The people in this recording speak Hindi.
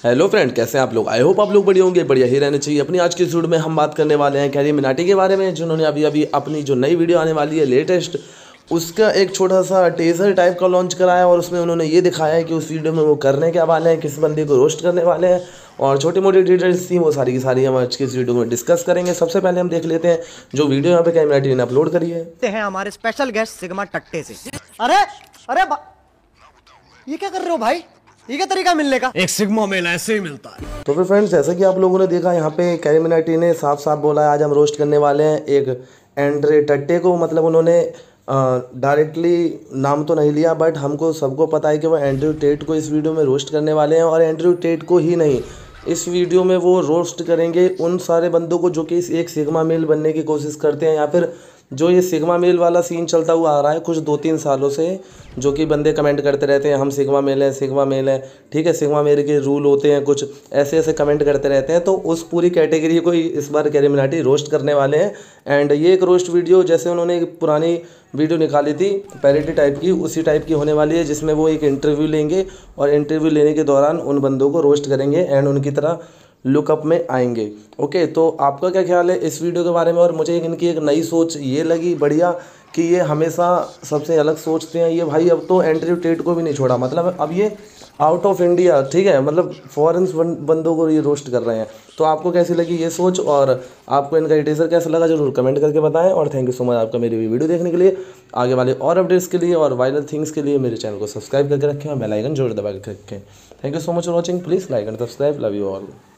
हेलो फ्रेंड, कैसे हैं आप लोग। आई होप आप लोग बढ़िया होंगे, बढ़िया ही रहने चाहिए। अपनी आज की वीडियो में हम बात करने वाले हैं कैरी मिनाटी के बारे में, जिन्होंने अभी अभी अपनी जो नई वीडियो आने वाली है लेटेस्ट, उसका एक छोटा सा टेजर टाइप का लॉन्च कराया और उसमें उन्होंने ये दिखाया है कि उस वीडियो में वो करने क्या वाले हैं, किस बंदे को रोस्ट करने वाले हैं और छोटी मोटी डिटेल्स थी वो सारी की सारी हम आज की इस वीडियो में डिस्कस करेंगे। सबसे पहले हम देख लेते हैं जो वीडियो यहाँ पे कैरी मिनाटी ने अपलोड करी है हमारे स्पेशल गेस्ट सिग्मा टट्टे से। अरे अरे ये क्या कर रहे हो भाई, ये क्या तरीका मिलने का। एक सिग्मा मेल ऐसे ही मिलता है। तो फिर फ्रेंड्स, जैसा कि आप लोगों ने देखा यहाँ पे कैरी मिनाटी ने साफ साफ बोला है आज हम रोस्ट करने वाले हैं एक एंड्रे टट्टे को। मतलब उन्होंने डायरेक्टली नाम तो नहीं लिया, बट हमको सबको पता है कि वो एंड्रयू टेट को इस वीडियो में रोस्ट करने वाले हैं। और एंड्रयू टेट को ही नहीं, इस वीडियो में वो रोस्ट करेंगे उन सारे बंदों को जो कि इस एक सिग्मा मेल बनने की कोशिश करते हैं, या फिर जो ये सिग्मा मेल वाला सीन चलता हुआ आ रहा है कुछ 2-3 सालों से, जो कि बंदे कमेंट करते रहते हैं हम सिग्मा मेल है, सिग्मा मेल है, ठीक है, सिग्मा मेल के रूल होते हैं, कुछ ऐसे ऐसे कमेंट करते रहते हैं। तो उस पूरी कैटेगरी को ही इस बार कैरी मिनाटी रोस्ट करने वाले हैं। एंड ये एक रोस्ट वीडियो, जैसे उन्होंने एक पुरानी वीडियो निकाली थी पैरोडी टाइप की, उसी टाइप की होने वाली है, जिसमें वो एक इंटरव्यू लेंगे और इंटरव्यू लेने के दौरान उन बंदों को रोस्ट करेंगे एंड उनकी तरह लुकअप में आएंगे। ओके, तो आपका क्या ख्याल है इस वीडियो के बारे में। और मुझे इनकी एक नई सोच ये लगी बढ़िया कि ये हमेशा सबसे अलग सोचते हैं। ये भाई अब तो एंड्रयू टेट को भी नहीं छोड़ा, मतलब अब ये आउट ऑफ इंडिया, ठीक है, मतलब फॉरेन बंदों को ये रोस्ट कर रहे हैं। तो आपको कैसी लगी ये सोच और आपको इनका टीजर कैसा लगा जरूर कमेंट करके बताएं। और थैंक यू सो मच आपका मेरी वीडियो देखने के लिए। आगे वाले और अपडेट्स के लिए और वायरल थिंग्स के लिए मेरे चैनल को सब्सक्राइब करके रखें और बेल आइकन जरूर दबा के रखें। Thank you so much for watching. Please like and subscribe. Love you all.